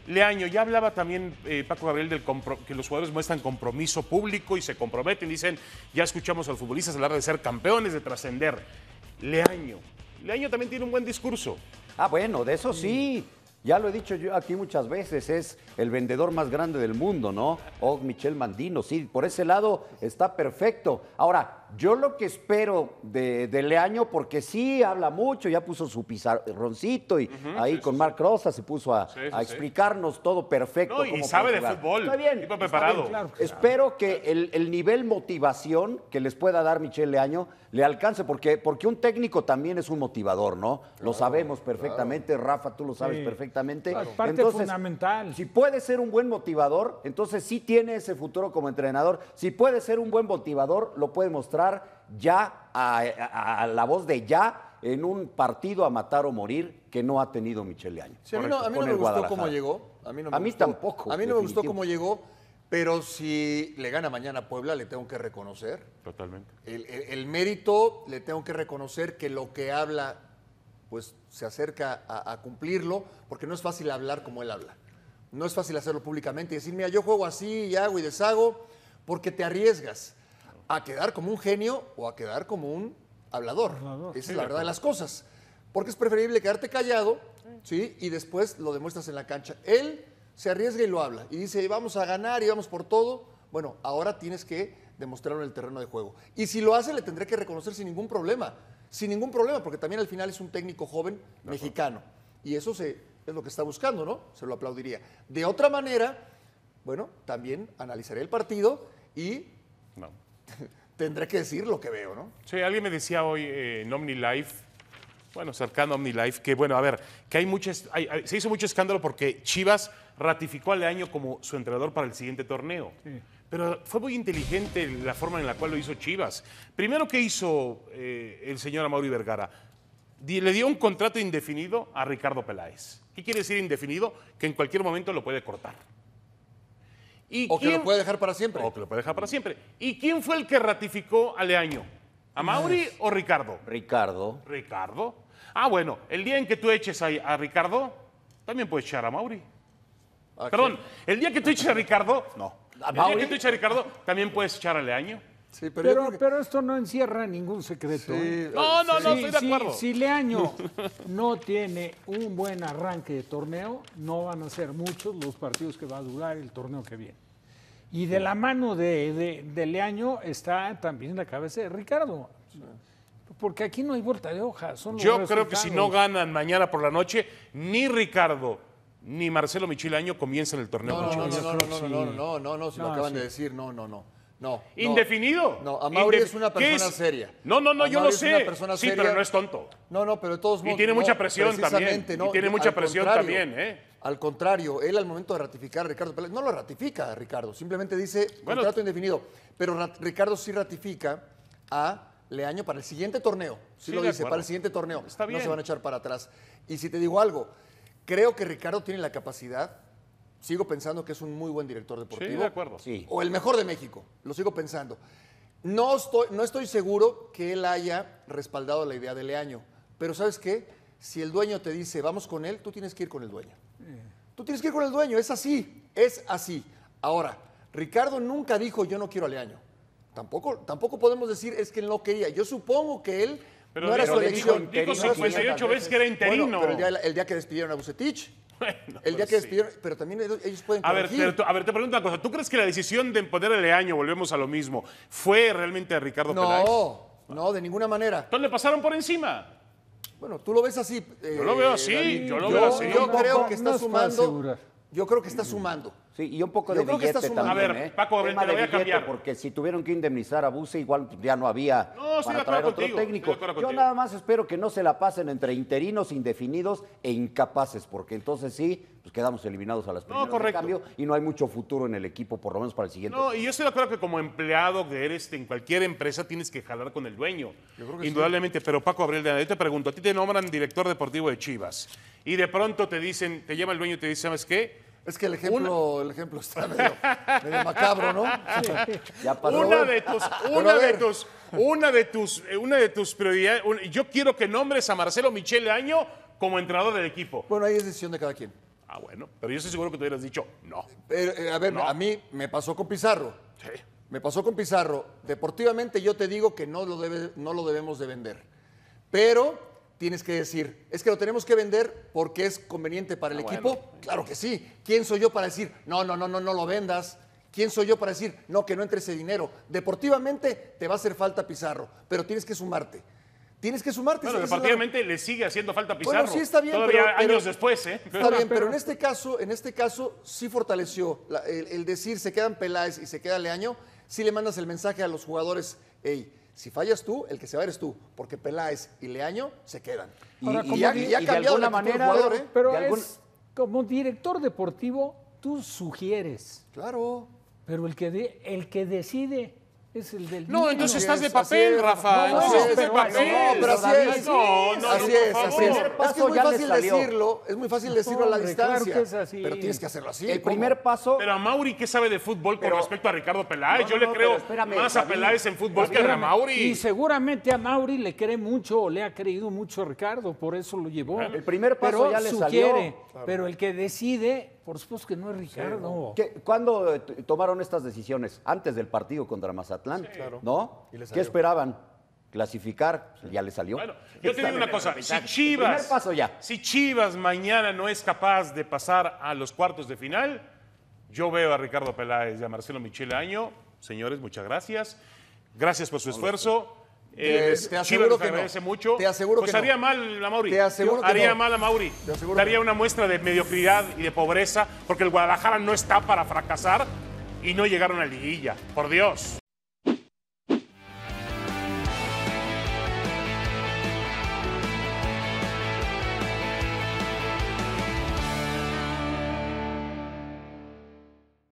Leaño, ya hablaba también Paco Gabriel que los jugadores muestran compromiso público y se comprometen, dicen, ya escuchamos a los futbolistas hablar de ser campeones, de trascender. Leaño también tiene un buen discurso. Ah, bueno, de eso sí. Ya lo he dicho yo aquí muchas veces, es el vendedor más grande del mundo, ¿no? Michel Mandino, sí, por ese lado está perfecto. Ahora, yo lo que espero de Leaño, porque sí habla mucho, ya puso su pizarroncito y ahí con Marc Rosa se puso a explicarnos todo perfecto. No, y sabe de fútbol, está bien, tipo preparado. Bien, claro. Espero que el nivel motivación que les pueda dar Michel Leaño le alcance, porque un técnico también es un motivador, ¿no? Lo sabemos perfectamente, Rafa, tú lo sabes perfectamente. Claro, parte fundamental. Si puede ser un buen motivador, entonces sí tiene ese futuro como entrenador. Si puede ser un buen motivador, lo puede mostrar ya a la voz de ya en un partido a matar o morir que no ha tenido Michel Leaño. Sí, a mí no me gustó cómo llegó. A mí tampoco. A mí no me gustó cómo llegó, pero si le gana mañana a Puebla, le tengo que reconocer. Totalmente. El mérito, le tengo que reconocer que lo que habla, pues se acerca a cumplirlo, porque no es fácil hablar como él habla. No es fácil hacerlo públicamente y decir, mira, yo juego así y hago y deshago, porque te arriesgas a quedar como un genio o a quedar como un hablador. Esa es la verdad de las cosas. Porque es preferible quedarte callado, ¿sí? Y después lo demuestras en la cancha. Él se arriesga y lo habla. Y dice, vamos a ganar y vamos por todo. Bueno, ahora tienes que demostrarlo en el terreno de juego. Y si lo hace, le tendré que reconocer sin ningún problema. Sin ningún problema, porque también al final es un técnico joven mexicano. Y eso es lo que está buscando, ¿no? Se lo aplaudiría. De otra manera, bueno, también analizaré el partido y tendré que decir lo que veo, ¿no? Sí, alguien me decía hoy en OmniLife, bueno, cercano a OmniLife, que bueno, a ver, que se hizo mucho escándalo porque Chivas ratificó a Leaño como su entrenador para el siguiente torneo. Sí. Pero fue muy inteligente la forma en la cual lo hizo Chivas. Primero, ¿qué hizo el señor Amaury Vergara? Le dio un contrato indefinido a Ricardo Peláez. ¿Qué quiere decir indefinido? Que en cualquier momento lo puede cortar. O que lo puede dejar para siempre. O que lo puede dejar para siempre. ¿Y quién fue el que ratificó a Leaño? ¿Amaury o Ricardo? Ricardo. ¿Ricardo? Ah, bueno, el día en que tú eches a Ricardo, también puedes echar a Amaury. Perdón, el día que tú eches a Ricardo, no. El día que tú eches a Ricardo, también puedes echar a Leaño. Sí, pero esto no encierra ningún secreto. Sí, no, estoy de acuerdo. Si Leaño no tiene un buen arranque de torneo, no van a ser muchos los partidos que va a durar el torneo que viene. Y de la mano de Leaño está también la cabeza de Ricardo. Porque aquí no hay vuelta de hoja. Yo creo que si no ganan mañana por la noche, ni Ricardo ni Marcelo Michel Leaño comienzan el torneo. No, si lo acaban de decir, no. ¿Indefinido? No, Amaury es una persona seria. No, yo lo sé. Sí, pero no es tonto. No, pero de todos modos. Y tiene mucha presión también. No, y tiene mucha presión también, ¿eh? Al contrario, él al momento de ratificar a Ricardo Peláez, no lo ratifica a Ricardo, simplemente dice contrato indefinido. Pero Ricardo sí ratifica a Leaño para el siguiente torneo. Sí lo dice, para el siguiente torneo. Está bien. No se van a echar para atrás. Y si te digo algo, creo que Ricardo tiene la capacidad. Sigo pensando que es un muy buen director deportivo. Sí, de acuerdo. Sí. O el mejor de México. Lo sigo pensando. No estoy seguro que él haya respaldado la idea de Leaño. Pero ¿sabes qué? Si el dueño te dice, vamos con él, tú tienes que ir con el dueño. Tú tienes que ir con el dueño. Es así. Es así. Ahora, Ricardo nunca dijo, yo no quiero a Leaño. Tampoco podemos decir, es que él no quería. Yo supongo que él no era su elección. Dijo 58 veces que era interino. Bueno, pero el día que despidieron a Vucetich. Bueno, el día que despidieron, pero también ellos pueden corregir. A ver, te pregunto una cosa. ¿Tú crees que la decisión de poner a Leaño, volvemos a lo mismo, fue realmente a Ricardo Peláez? No, de ninguna manera. Entonces le pasaron por encima. Bueno, tú lo ves así. Yo lo veo así, David. yo lo veo así. Yo creo que está sumando. Yo creo que está sumando. Sí, y un poco de billete también. A ver, Paco, te lo voy a cambiar. Porque si tuvieron que indemnizar a Buse, igual ya no había para traer otro técnico. Yo nada más espero que no se la pasen entre interinos, indefinidos e incapaces, porque entonces sí, pues quedamos eliminados a las primeras de cambio y no hay mucho futuro en el equipo, por lo menos para el siguiente. No, y yo estoy de acuerdo que como empleado que eres en cualquier empresa tienes que jalar con el dueño. Indudablemente, sí. Pero Paco Gabriel, yo te pregunto, a ti te nombran director deportivo de Chivas y de pronto te dicen, te llama el dueño y te dice, ¿sabes qué? Es que el ejemplo está medio macabro, ¿no? Sí. Ya pasó. Una de tus prioridades. Yo quiero que nombres a Marcelo Michel Leaño como entrenador del equipo. Bueno, ahí es decisión de cada quien. Ah, bueno, pero yo estoy seguro que tú hubieras dicho no. A ver, No. a mí me pasó con Pizarro. Sí. Me pasó con Pizarro. Deportivamente yo te digo que no lo debemos de vender. Pero tienes que decir, es que lo tenemos que vender porque es conveniente para el equipo. bueno. Claro que sí. ¿Quién soy yo para decir, no lo vendas? ¿Quién soy yo para decir, no, que no entre ese dinero? Deportivamente te va a hacer falta Pizarro, pero tienes que sumarte. Tienes que sumarte. Bueno, Esa es la- deportivamente le sigue haciendo falta a Pizarro. Bueno, sí está bien, Todavía pero- años después, ¿eh? Está bien, pero en este caso sí fortaleció el decir se quedan Peláez y se queda Leaño, sí le mandas el mensaje a los jugadores, hey, si fallas tú, el que se va eres tú, porque Peláez y Leaño se quedan. Ahora, como ya, di- ya ha y de cambiado el alguna actitud del manera, jugador, ¿eh? Pero de algún- como director deportivo, tú sugieres, Claro. pero el que decide es el del No, niño. entonces Así estás es, de así papel, es. Rafa. No, Entonces no, estás de pero papel. pero así es. No, no, así por es, favor. así es. primer Es paso que es muy ya le fácil salió. decirlo, es muy fácil decirlo a la Hombre, claro distancia, que es así. pero tienes que hacerlo así. El ¿cómo? primer paso... Pero a Mauri, ¿qué sabe de fútbol con respecto a Ricardo Peláez? No, Yo no, le no, creo pero espérame, más a David. Peláez en fútbol que a Espérame, Mauri. Y seguramente a Mauri le cree mucho o le ha creído mucho a Ricardo, por eso lo llevó. El primer paso Pero ya le sugiere, salió. pero el que decide, por supuesto que no es Ricardo. ¿Cuándo tomaron estas decisiones? Antes del partido contra Mazatlán, ¿no? Y le ¿Qué salió. esperaban? ¿Clasificar? Ya le salió. Bueno, yo te digo una cosa, si primer Chivas, paso ya. si Chivas mañana no es capaz de pasar a los cuartos de final, yo veo a Ricardo Peláez y a Marcelo Michel Año. Señores, muchas gracias. Gracias por su esfuerzo. Te Chivas aseguro les que no. agradece mucho. Te aseguro pues que no. haría mal a Mauri. Te aseguro que haría no. mal a Mauri. Te aseguro Daría que no. una muestra de mediocridad y de pobreza porque el Guadalajara no está para fracasar y no llegaron a liguilla. Por Dios.